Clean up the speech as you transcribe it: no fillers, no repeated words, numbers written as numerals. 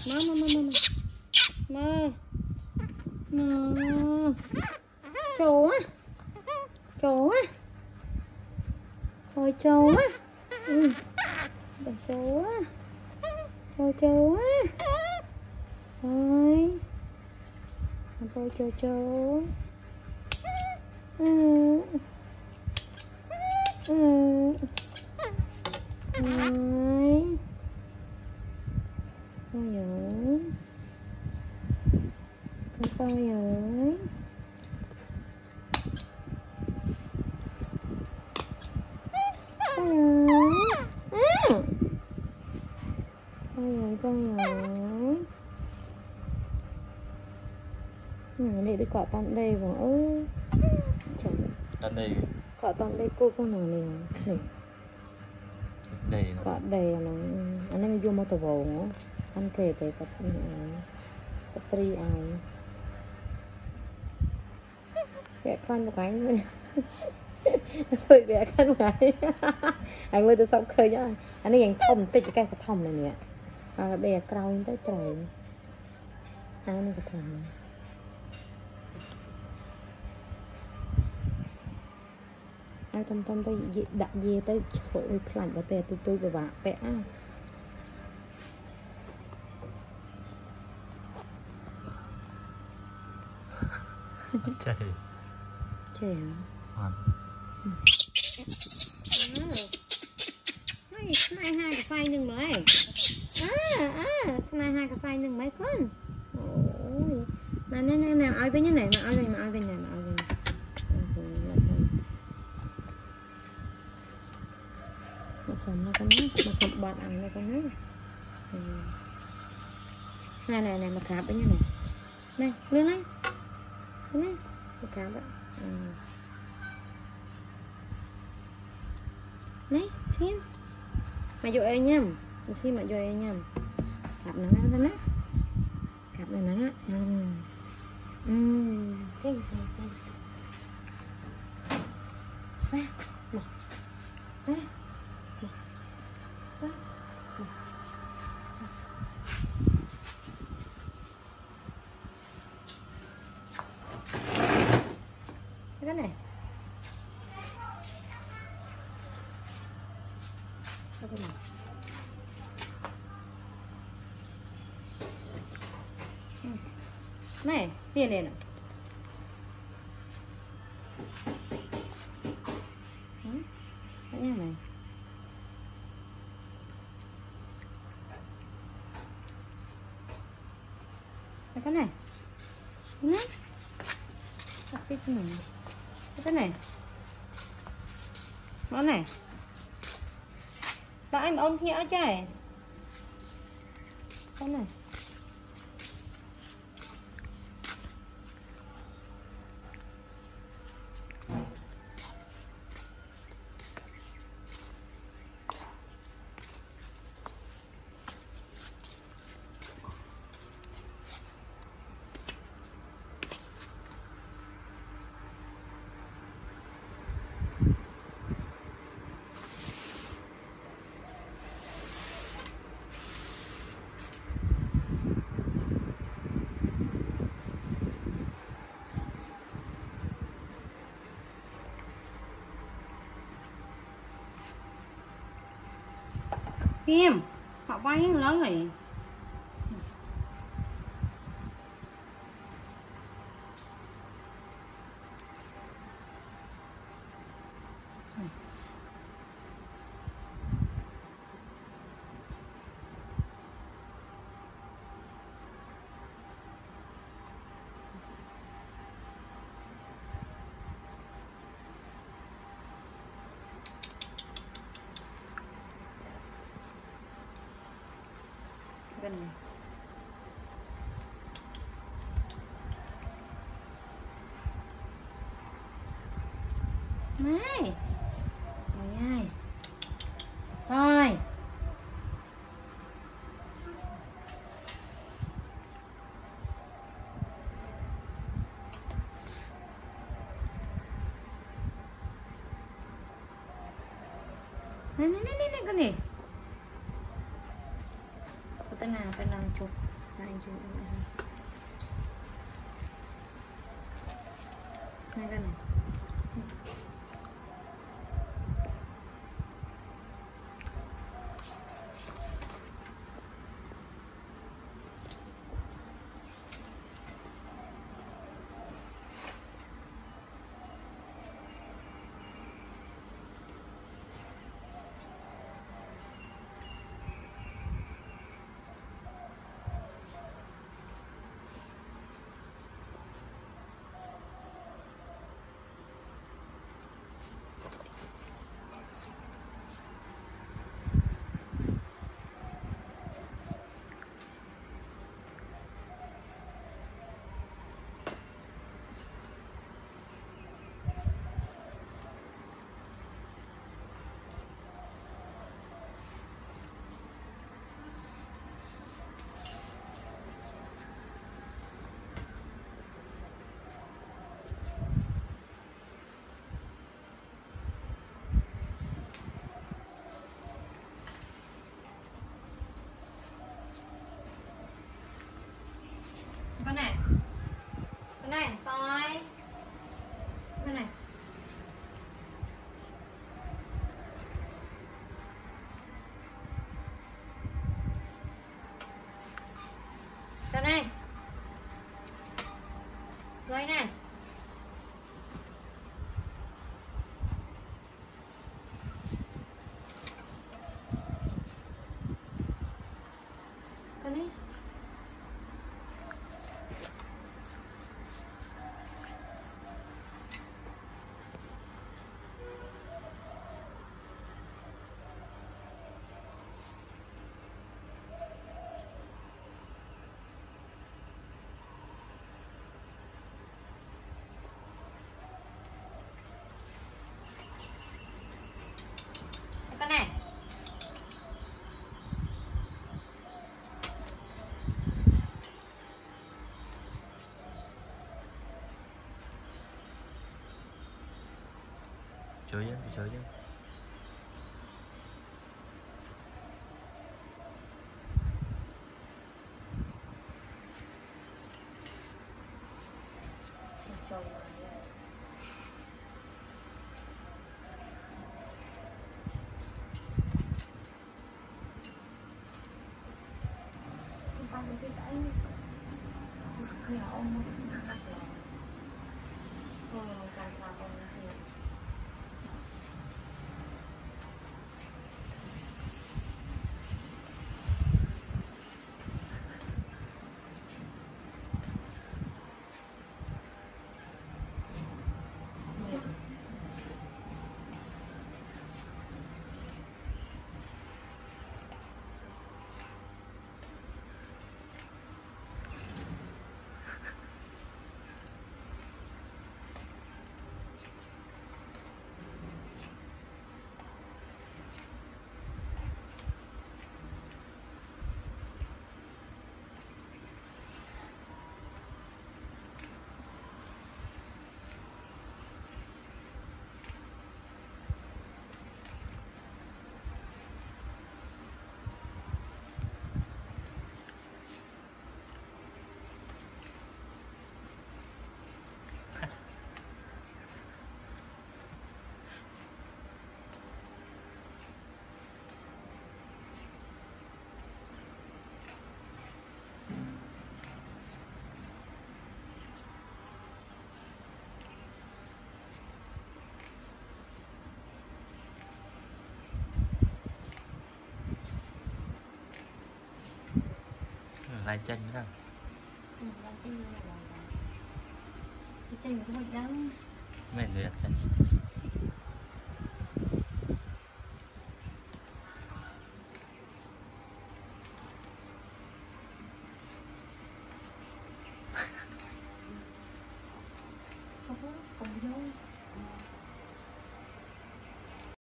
mơ mơ chó á chó á thôi chó á chó á chó á thôi thôi chó Ôi. Ôi ơi. Ôi ơi. Ôi ơi. Để cọ toàn đây vào ơi. Trời. Toàn đây. Cọ toàn đây cô con nào này. Đây nó. Cọ đây nó anh em vô motor vòng anh kể tới cặp tri ai. Vẽ con một cái nữa. Rồi vẽ con một cái. Anh mới từ xong khơi nhá. Anh ấy dành thông tích cái thông này nè. Đây là crown tới trời. Ai nó cái thông. Ai tâm tới đặt dê tới chỗ lạnh và tè tôi và bạn vẽ. Chơi. Chơi hả? Này hai cái xay nừng mấy. Này hai cái xay nừng mấy con. Ôi. Nè ai với như này mà ai với này. Mà sống nó con nhé, mà sống bọt ăn nó con nhé. Này mà khám với như này. Này, lươn này. Này, mà khám vậy. Này, xem. Mà dội ai nhầm. Xem mà dội ai nhầm. Khám nó ra nè. Khám này nó á. Cái gì vậy? Cái này. Cái này. Này, tiền này nè. Cái nhà này. Cái này. Nè. Sắp xếp cho mình. Cái này. Nó này. Tại em ôm nhỡ chảy. Cái này. Kim, họ quay lớn rồi. Cái này. Này. Này. Thôi. Này, cái này. tên nào chụp này chụp này cái này con này coi con này con này rồi nè con này con này chơi chứ trời cái cái nhỏ không càng làm còn nhiều lại chân nữa chân của mình đâu mấy người đặt chân